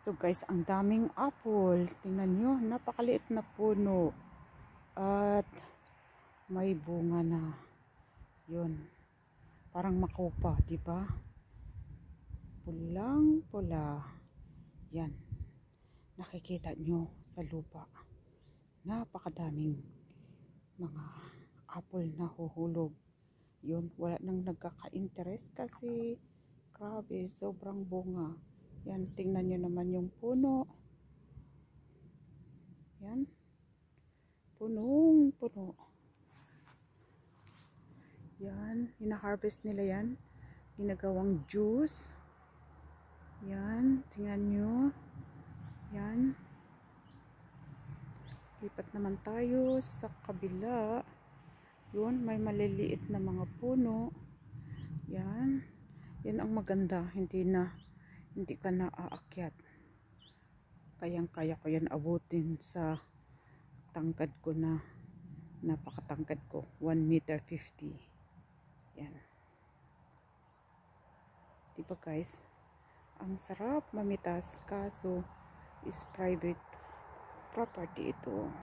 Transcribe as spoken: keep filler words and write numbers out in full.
So guys, ang daming apple. Tingnan nyo, napakaliit na puno. At may bunga na. Yun. Parang makupa, di ba? Pulang pula. Yan. Nakikita nyo sa lupa. Napakadaming mga apple na huhulog. Yun, wala nang nagkaka-interest kasi grabe, sobrang bunga. Yan, tingnan nyo naman yung puno. Yan. Punong puno. Yan, hina-harvest nila yan. Ginagawang juice. Yan, tingnan nyo. Yan. Lipat naman tayo sa kabila. Yun, may maliliit na mga puno. Yan. Yan ang maganda. Hindi na, hindi ka na aakyat. Kayang-kaya ko yan abutin sa tangkad ko na napakatangkad ko. one meter fifty. Yan. Diba guys? Ang sarap mamitas kaso is private property ito.